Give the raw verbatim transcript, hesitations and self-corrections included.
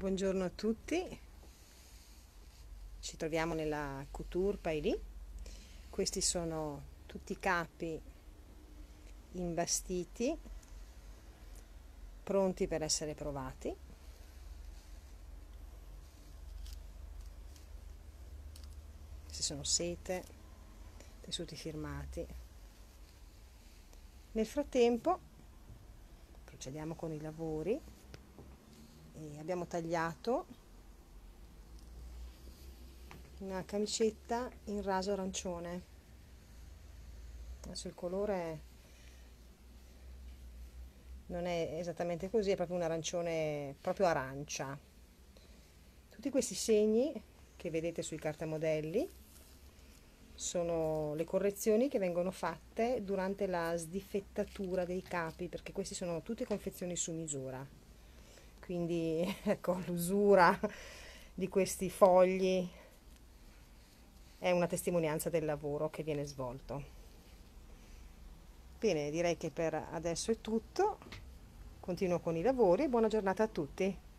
Buongiorno a tutti, ci troviamo nella Couture Pailly. Questi sono tutti i capi imbastiti, pronti per essere provati. Questi sono sete, tessuti firmati. Nel frattempo procediamo con i lavori e abbiamo tagliato una camicetta in raso arancione. Adesso il colore non è esattamente così, è proprio un arancione, proprio arancia. Tutti questi segni che vedete sui cartamodelli sono le correzioni che vengono fatte durante la sdifettatura dei capi, perché questi sono tutte confezioni su misura. Quindi ecco, l'usura di questi fogli è una testimonianza del lavoro che viene svolto. Bene, direi che per adesso è tutto. Continuo con i lavori e buona giornata a tutti.